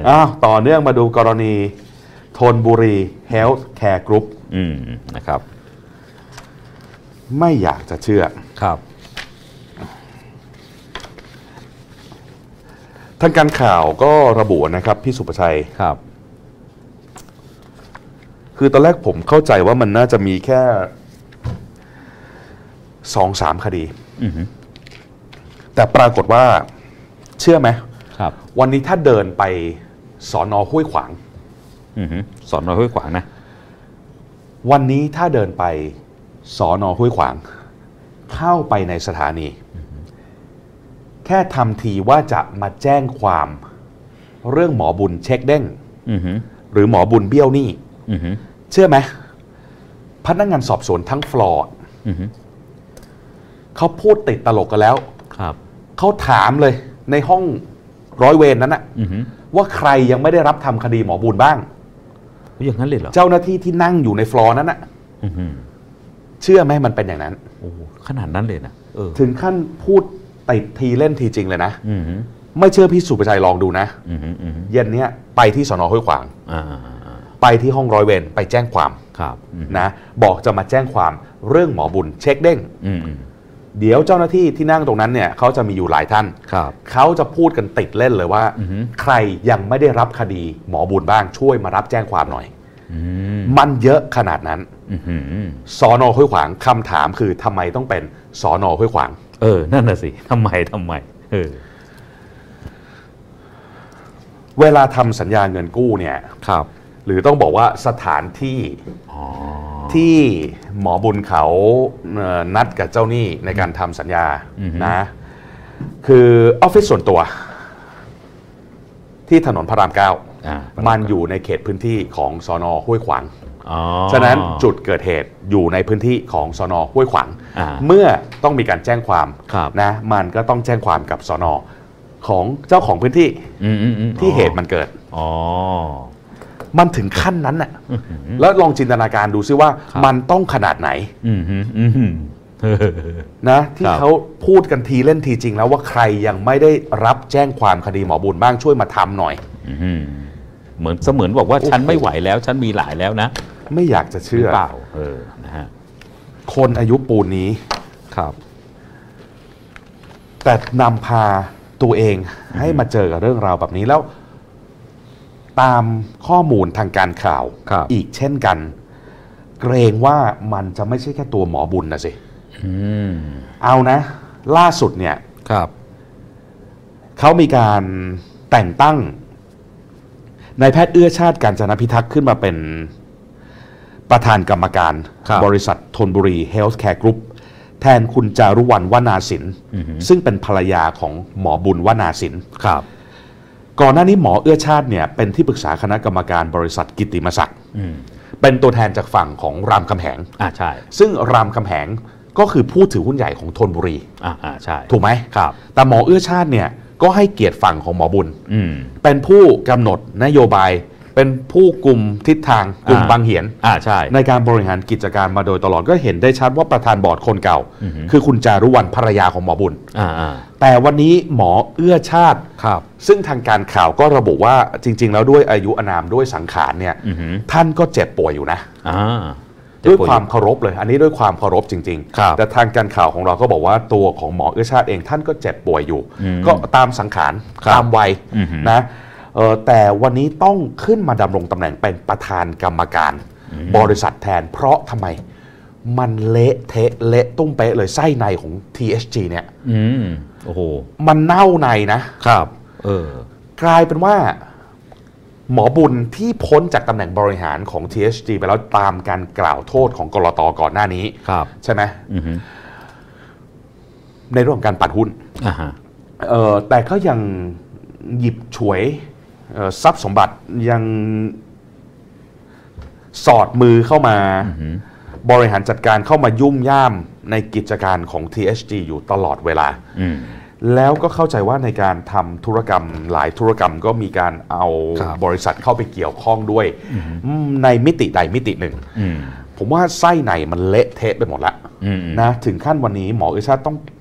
ต่อเนื่องมาดูกรณีธนบุรีเฮลท์แคร์กรุ๊ปนะครับไม่อยากจะเชื่อครับทางการข่าวก็ระบุนะครับพี่สุประชัยครับคือตอนแรกผมเข้าใจว่ามันน่าจะมีแค่ 2-3 คดีแต่ปรากฏว่าเชื่อไหมครับวันนี้ถ้าเดินไปสน.ห้วยขวางสน.ห้วยขวางนะวันนี้ถ้าเดินไปสน.ห้วยขวางเข้าไปในสถานีแค่ทำทีว่าจะมาแจ้งความเรื่องหมอบุญเช็คเด้งหรือหมอบุญเบี้ยวหนี้เชื่อไหมพนักงานสอบสวนทั้งฟลอร์เขาพูดติดตลกกันแล้วเขาถามเลยในห้องร้อยเวรนั้นนะว่าใครยังไม่ได้รับทำคดีหมอบุญบ้างอย่างนั้นเลยเหรอเจ้าหน้าที่ที่นั่งอยู่ในฟลอร์นั้นนะเชื่อไหมมันเป็นอย่างนั้นโอ้ขนาดนั้นเลยนะถึงขั้นพูดติดทีเล่นทีจริงเลยนะไม่เชื่อพี่สุประชัยลองดูนะเย็นนี้ไปที่สน.ห้วยขวางไปที่ห้องร้อยเวรไปแจ้งความนะบอกจะมาแจ้งความเรื่องหมอบุญเช็คเด้งเดี๋ยวเจ้าหน้าที่ที่นั่งตรงนั้นเนี่ยเขาจะมีอยู่หลายท่านเขาจะพูดกันติดเล่นเลยว่าใครยังไม่ได้รับคดีหมอบุญบ้างช่วยมารับแจ้งความหน่อยมันเยอะขนาดนั้นสน.ห้วยขวางคำถามคือทำไมต้องเป็นสน.ห้วยขวางนั่นน่ะสิทำไมเวลาทำสัญญาเงินกู้เนี่ยหรือต้องบอกว่าสถานที่ที่หมอบุญเขานัดกับเจ้าหนี้ในการทำสัญญานะคือออฟฟิศส่วนตัวที่ถนนพระราม 9มันอยู่ในเขตพื้นที่ของสน.ห้วยขวางฉะนั้นจุดเกิดเหตุอยู่ในพื้นที่ของสน.ห้วยขวางเมื่อต้องมีการแจ้งความนะมันก็ต้องแจ้งความกับสน.ของเจ้าของพื้นที่ที่เหตุมันเกิดมันถึงขั้นนั้นน่ะแล้วลองจินตนาการดูซิว่ามันต้องขนาดไหนนะที่เขาพูดกันทีเล่นทีจริงแล้วว่าใครยังไม่ได้รับแจ้งความคดีหมอบุญบ้างช่วยมาทำหน่อยเหมือนบอกว่าฉันไม่ไหวแล้วฉันมีหลายแล้วนะไม่อยากจะเชื่อเปล่านะฮะคนอายุปูนนี้แต่นำพาตัวเองให้มาเจอกับเรื่องราวแบบนี้แล้วตามข้อมูลทางการข่าวอีกเช่นกันเกรงว่ามันจะไม่ใช่แค่ตัวหมอบุญนะสิเอานะล่าสุดเนี่ยเขามีการแต่งตั้งนายแพทย์เอื้อชาติกาญจนพิทักษ์ขึ้นมาเป็นประธานกรรมการบริษัทธนบุรีเฮลท์แคร์กรุ๊ปแทนคุณจารุวรรณวนาสินซึ่งเป็นภรรยาของหมอบุญวนาสินก่อนหน้านี้หมอเอื้อชาติเนี่ยเป็นที่ปรึกษาคณะกรรมการบริษัทกิตติมศักดิ์เป็นตัวแทนจากฝั่งของรามคำแหงใช่ซึ่งรามคำแหงก็คือผู้ถือหุ้นใหญ่ของธนบุรีใช่ถูกไหมแต่หมอเอื้อชาติเนี่ยก็ให้เกียรติฝั่งของหมอบุญเป็นผู้กำหนดนโยบายเป็นผู้กลุ่มทิศทางกลุ่มบางเหียนในการบริหารกิจการมาโดยตลอดก็เห็นได้ชัดว่าประธานบอร์ดคนเก่าคือคุณจารุวรรณภรรยาของหมอบุญแต่วันนี้หมอเอื้อชาติซึ่งทางการข่าวก็ระบุว่าจริงๆแล้วด้วยอายุอานามด้วยสังขารเนี่ยท่านก็เจ็บป่วยอยู่นะด้วยความเคารพเลยอันนี้ด้วยความเคารพจริงๆแต่ทางการข่าวของเราก็บอกว่าตัวของหมอเอื้อชาติเองท่านก็เจ็บป่วยอยู่ก็ตามสังขารตามวัยนะแต่วันนี้ต้องขึ้นมาดำรงตำแหน่งเป็นประธานกรรมการบริษัทแทนเพราะทำไมมันเละเทะเละตุ้มเป๊ะเลยไส้ในของ THG เนี่ยโอ้โหมันเน่าในนะครับกลายเป็นว่าหมอบุญที่พ้นจากตำแหน่งบริหารของ THG ไปแล้วตามการกล่าวโทษของกลต.ก่อนหน้านี้ใช่ไหมในเรื่องของการปัดหุ้นแต่ก็ยังหยิบฉวยทรัพย์สมบัติยังสอดมือเข้ามาบริหารจัดการเข้ามายุ่มย่ามในกิจการของ THG อยู่ตลอดเวลาแล้วก็เข้าใจว่าในการทำธุรกรรมหลายธุรกรรมก็มีการเอาบริษัทเข้าไปเกี่ยวข้องด้วยในมิติใดมิติหนึ่งผมว่าไส้ในมันเละเทะไปหมดแล้วนะถึงขั้นวันนี้หมอเอื้อชาติต้อง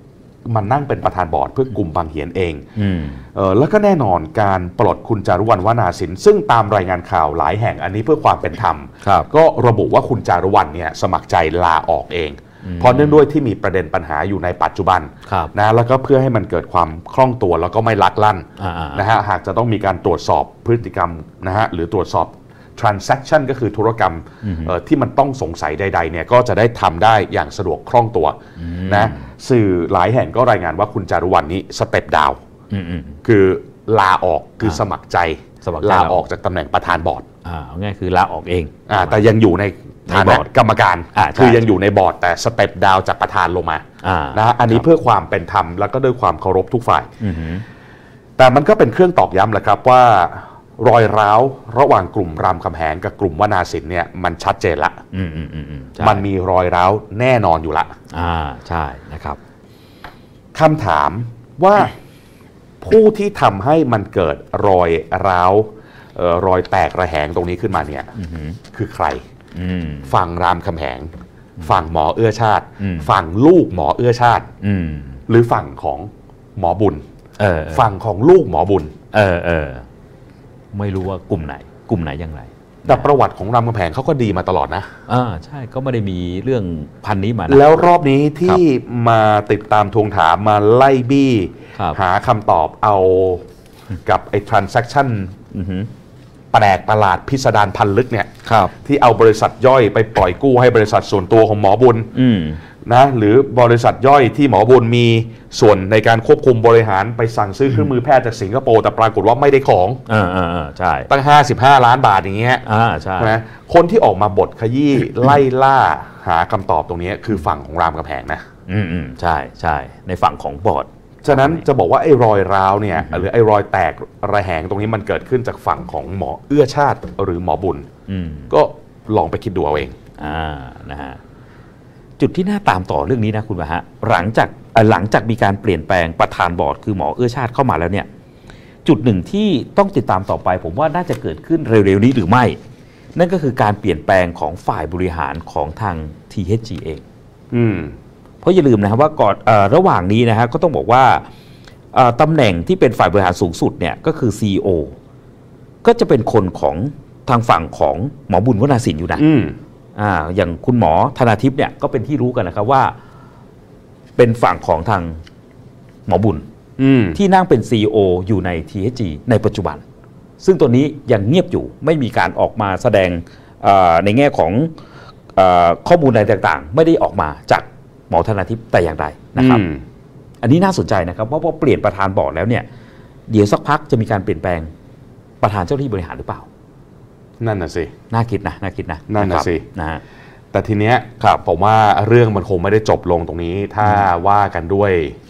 มันนั่งเป็นประธานบอร์ดเพื่อกลุ่มบางเหียนเองแล้วก็แน่นอนการปลดคุณจารุวรรณวนาสินซึ่งตามรายงานข่าวหลายแห่งอันนี้เพื่อความเป็นธรรมก็ระบุว่าคุณจารุวรรณเนี่ยสมัครใจลาออกเองเพราะเนื่องด้วยที่มีประเด็นปัญหาอยู่ในปัจจุบันนะแล้วก็เพื่อให้มันเกิดความคล่องตัวแล้วก็ไม่ลักลั่นนะฮะหากจะต้องมีการตรวจสอบพฤติกรรมนะฮะหรือตรวจสอบ transaction ก็คือธุรกรรมที่มันต้องสงสัยใดๆเนี่ยก็จะได้ทำได้อย่างสะดวกคล่องตัวนะสื่อหลายแห่งก็รายงานว่าคุณจารุวรรณนี้สเต็ปดาวคือลาออกคือสมัครใจลาออกจากตำแหน่งประธานบอร์ดง่ายคือลาออกเองแต่ยังอยู่ในฐานะกรรมการคือยังอยู่ในบอร์ดแต่สเต็ปดาวจากประธานลงมานะอันนี้เพื่อความเป็นธรรมแล้วก็ด้วยความเคารพทุกฝ่ายแต่มันก็เป็นเครื่องตอกย้ำแหละครับว่ารอยร้าวระหว่างกลุ่มรามคำแหงกับกลุ่มวนาสินเนี่ยมันชัดเจนละมันมีรอยร้าวแน่นอนอยู่ละใช่นะครับคำถามว่าผู้ที่ทำให้มันเกิดรอยร้าวรอยแตกระแหงตรงนี้ขึ้นมาเนี่ยคือใครฝั่งรามคำแหงฝั่งหมอเอื้อชาติฝั่งลูกหมอเอื้อชาติหรือฝั่งของหมอบุญฝั่งของลูกหมอบุญไม่รู้ว่ากลุ่มไหนอย่างไรแต่ประวัติของรามคำแหงเขาก็ดีมาตลอดนะใช่ก็ไม่ได้มีเรื่องพันนี้มาแล้วรอบนี้ที่มาติดตามทวงถามมาไล่บี้หาคำตอบเอากับไอ้ transaction แปลกประหลาดพิสดารพันลึกเนี่ยที่เอาบริษัทย่อยไปปล่อยกู้ให้บริษัทส่วนตัวของหมอบุญนะหรือบริษัทย่อยที่หมอบุญมีส่วนในการควบคุมบริหารไปสั่งซื้อเครื่องมือแพทย์จากสิงคโปร์แต่ปรากฏว่าไม่ได้ของใช่ตั้ง55 ล้านบาทอย่างเงี้ยใช่นะคนที่ออกมาบทขยี้ไล่ล่าหาคำตอบตรงนี้คือฝั่งของรามคำแหงนะใช่ใช่ในฝั่งของบอร์ดฉะนั้นจะบอกว่าไอ้รอยร้าวเนี่ยหรือไอ้รอยแตกระแหงตรงนี้มันเกิดขึ้นจากฝั่งของหมอเอื้อชาติหรือหมอบุญก็ลองไปคิดดูเอาเองนะฮะจุดที่น่าตามต่อเรื่องนี้นะคุณวะฮะหลังจากมีการเปลี่ยนแปลงประธานบอร์ดคือหมอเอื้อชาติเข้ามาแล้วเนี่ยจุดหนึ่งที่ต้องติดตามต่อไปผมว่าน่าจะเกิดขึ้นเร็วๆนี้หรือไม่นั่นก็คือการเปลี่ยนแปลงของฝ่ายบริหารของทาง THG เองเพราะอย่าลืมนะครับว่าก่อนระหว่างนี้นะฮะก็ต้องบอกว่าตำแหน่งที่เป็นฝ่ายบริหารสูงสุดเนี่ยก็คือ CEO ก็จะเป็นคนของทางฝั่งของหมอบุญวนาสินอยู่นะอย่างคุณหมอธนาทิพย์เนี่ยก็เป็นที่รู้กันนะครับว่าเป็นฝั่งของทางหมอบุญที่นั่งเป็น CEO อยู่ใน THG ในปัจจุบันซึ่งตัวนี้ยังเงียบอยู่ไม่มีการออกมาแสดงในแง่ของข้อมูลอะไรต่างๆไม่ได้ออกมาจากหมอธนาทิพย์แต่อย่างใดนะครับอันนี้น่าสนใจนะครับเพราะพอเปลี่ยนประธานบอร์ดแล้วเนี่ยเดี๋ยวสักพักจะมีการเปลี่ยนแปลงประธานเจ้าหน้าที่บริหารหรือเปล่านั่นน่ะสิน่าคิดนะนั่นน่ะสินะแต่ทีเนี้ยครับผมว่าเรื่องมันคงไม่ได้จบลงตรงนี้ถ้าว่ากันด้วย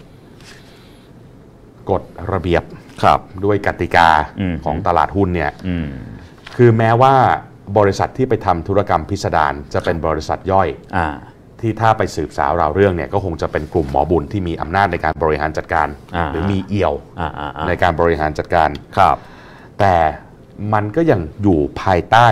กฎระเบียบครับด้วยกติกาของตลาดหุ้นเนี่ยคือแม้ว่าบริษัทที่ไปทำธุรกรรมพิสดารจะเป็นบริษัทย่อยที่ถ้าไปสืบสาวราวเรื่องเนี่ยก็คงจะเป็นกลุ่มหมอบุญที่มีอำนาจในการบริหารจัดการหรือมีเอี่ยวในการบริหารจัดการครับแต่มันก็ยังอยู่ภายใต้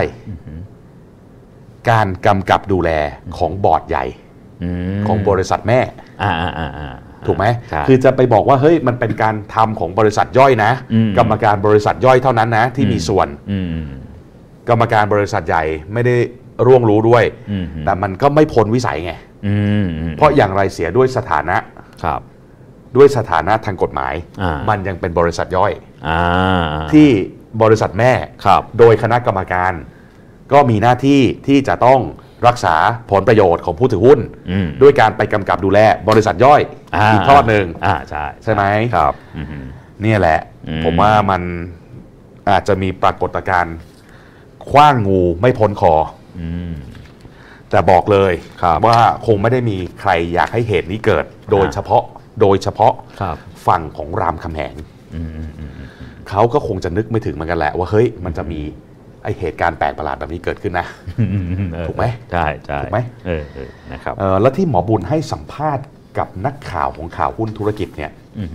การกำกับดูแลของบอร์ดใหญ่ของบริษัทแม่ถูกไหมคือจะไปบอกว่าเฮ้ยมันเป็นการทำของบริษัทย่อยนะกรรมการบริษัทย่อยเท่านั้นนะที่มีส่วนกรรมการบริษัทใหญ่ไม่ได้ร่วงรู้ด้วยแต่มันก็ไม่พ้นวิสัยไงเพราะอย่างไรเสียด้วยสถานะด้วยสถานะทางกฎหมายมันยังเป็นบริษัทย่อยที่บริษัทแม่โดยคณะกรรมการก็มีหน้าที่ที่จะต้องรักษาผลประโยชน์ของผู้ถือหุ้นด้วยการไปกำกับดูแลบริษัทย่อยอีกทอดหนึ่งใช่ไหมครับนี่แหละผมว่ามันอาจจะมีปรากฏการณ์ขว้างงูไม่พ้นคอแต่บอกเลยว่าคงไม่ได้มีใครอยากให้เหตุนี้เกิดโดยเฉพาะฝั่งของรามคำแหงเขาก็คงจะนึกไม่ถึงเหมือนกันแหละว่าเฮ้ยมันจะมีไอเหตุการณ์แปลกประหลาดแบบนี้เกิดขึ้นนะถูกไหมใช่ถูกไหมนะครับแล้วที่หมอบุญให้สัมภาษณ์กับนักข่าวของข่าวหุ้นธุรกิจเนี่ย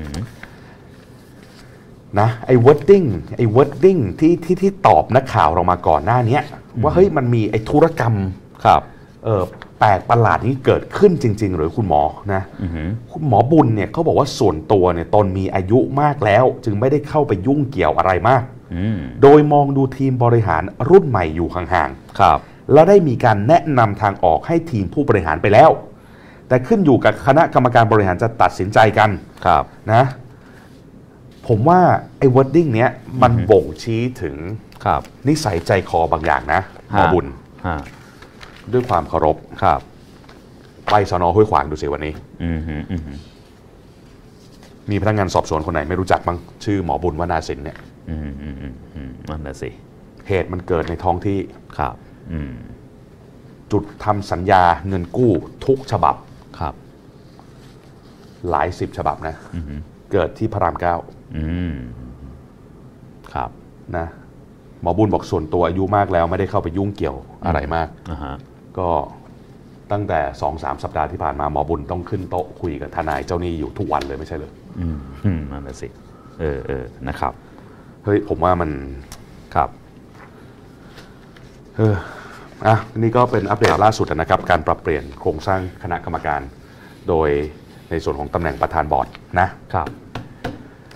นะไอ้ wording ที่ตอบนักข่าวเรามาก่อนหน้านี้ว่าเฮ้ยมันมีไอ้ธุรกรรมแปลกประหลาดนี้เกิดขึ้นจริงๆหรือคุณหมอนะคุณหมอบุญเนี่ยเขาบอกว่าส่วนตัวเนี่ยตนมีอายุมากแล้วจึงไม่ได้เข้าไปยุ่งเกี่ยวอะไรมากโดยมองดูทีมบริหารรุ่นใหม่อยู่ห่างๆครับแล้วได้มีการแนะนำทางออกให้ทีมผู้บริหารไปแล้วแต่ขึ้นอยู่กับคณะกรรมการบริหารจะตัดสินใจกันครับนะผมว่าไอ้ wording เนี้ยมันบ่งชี้ถึงนิสัยใจคอบางอย่างนะหมอบุญด้วยความเคารพครับไปสน.ห้วยขวางดูสิวันนี้มีพนักงานสอบสวนคนไหนไม่รู้จักบ้างชื่อหมอบุญวนาสินเนี่ยนั่นน่ะสิเหตุมันเกิดในท้องที่ครับจุดทำสัญญาเงินกู้ทุกฉบับครับหลาย10ฉบับนะเกิดที่พระราม9 ครับนะหมอบุญบอกส่วนตัวอายุมากแล้วไม่ได้เข้าไปยุ่งเกี่ยวอะไรมากก็ตั้งแต่ 2-3 สัปดาห์ที่ผ่านมาหมอบุญต้องขึ้นโต๊ะคุยกับทนายเจ้าหนี้อยู่ทุกวันเลยไม่ใช่เลยนั่นแหละสินะครับเฮ้ยผมว่ามันครับนี่ก็เป็นอัปเดตล่าสุดนะครับการปรับเปลี่ยนโครงสร้างคณะกรรมการโดยในส่วนของตำแหน่งประธานบอร์ดนะครับ